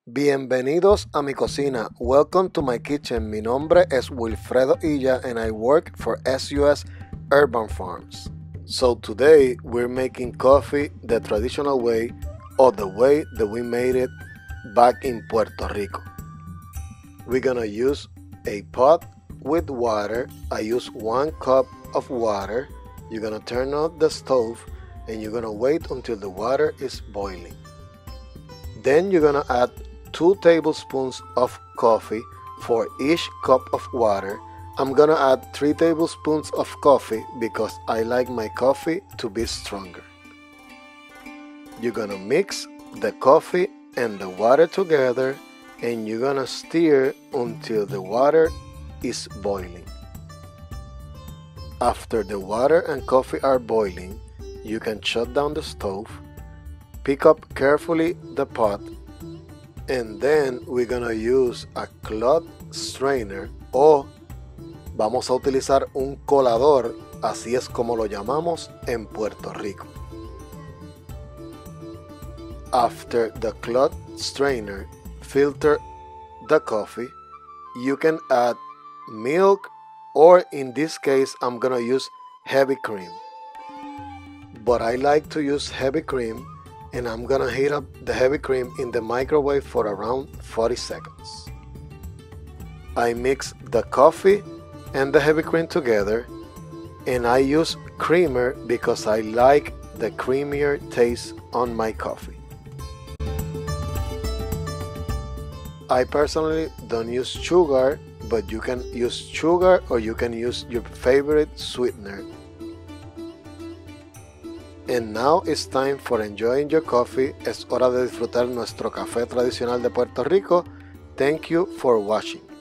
Bienvenidos a mi cocina. Welcome to my kitchen. Mi nombre es Wilfredo Illa and I work for SUS Urban Farms. So today we're making coffee the traditional way or the way that we made it back in Puerto Rico. We're gonna use a pot with water. I use 1 cup of water. You're gonna turn on the stove and you're gonna wait until the water is boiling. Then you're gonna add 2 tablespoons of coffee for each cup of water. I'm gonna add 3 tablespoons of coffee because I like my coffee to be stronger. You're gonna mix the coffee and the water together and you're gonna stir until the water is boiling. After the water and coffee are boiling, you can shut down the stove, pick up carefully the pot, and then we're gonna use a cloth strainer o vamos a utilizar un colador, así es como lo llamamos en Puerto Rico. After the cloth strainer filter the coffee, you can add milk, or in this case I'm gonna use heavy cream. But I like to use heavy cream, and I'm gonna heat up the heavy cream in the microwave for around 40 seconds. I mix the coffee and the heavy cream together, and I use creamer because I like the creamier taste on my coffee. I personally don't use sugar, but you can use sugar or you can use your favorite sweetener. And now it's time for enjoying your coffee. Es hora de disfrutar nuestro café tradicional de Puerto Rico. Thank you for watching.